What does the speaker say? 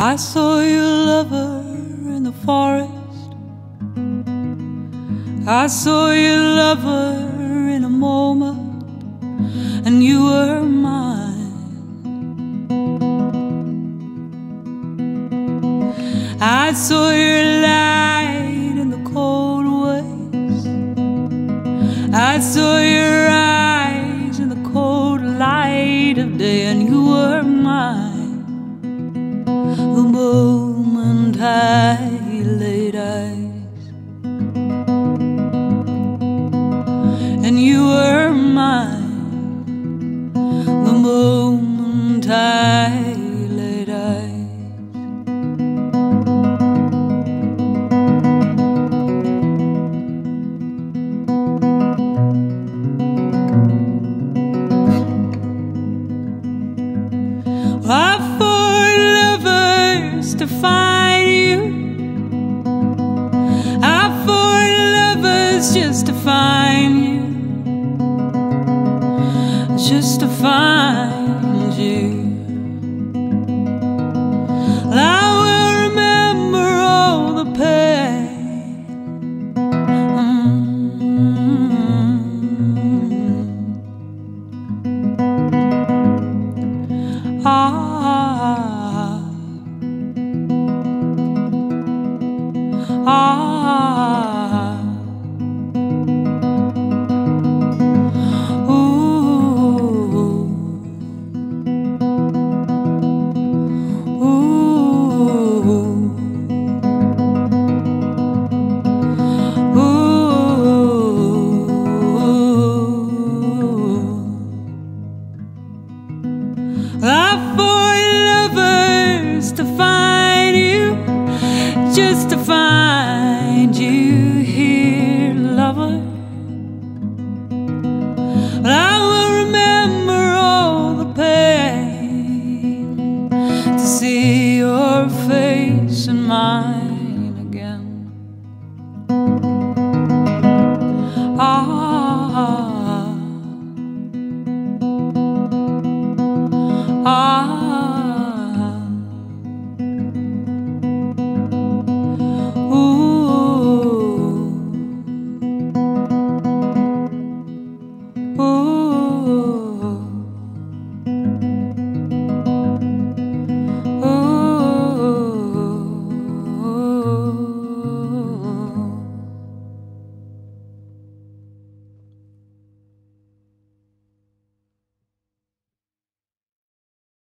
I saw your lover in the forest. I saw your lover in a moment, and you were mine. I saw your light in the cold waves. I saw your eyes in the cold light of day, and you were mine. The moment I laid eyes, and you were mine. The moment I laid eyes. I fought lovers to find you. I fought lovers just to find you. Just to find you. I will remember all the pain. I fought lovers to find you, just to find you here, lover. But I will remember all the pain to see your face and mine again. Ooh.